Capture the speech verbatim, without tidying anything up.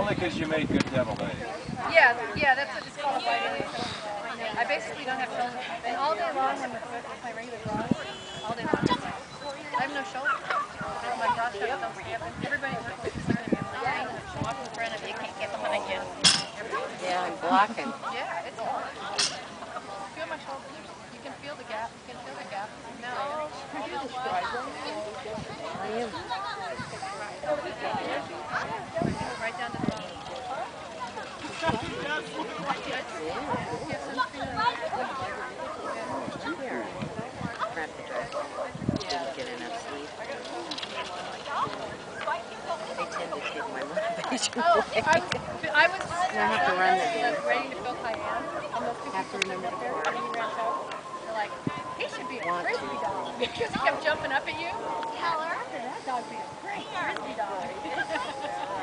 only because you made good deviled eggs. Yeah, yeah, that's what it's called. I basically don't have shoulders. And all day long when the foot is my regular bras, all day long, I have no shoulders. My bra straps don't stay up. Everybody looks like I'm like, walk in front of you, can't get behind you. Yeah, I'm blocking. Yeah, it's hard. Feel my shoulders. You can feel the gap. You can feel the gap. No. I am. Right down to the bone. Crap the dress. Didn't get enough sleep. They tend to take my motivation Oh, away. I was, I was I have to run the game. ready to fill Cayenne, and those two Have to people remember up there, to and you ran out. They're like, he should be a Want to. frisbee dog because he kept jumping up at you. Tell her. That dog be a great frisbee dog.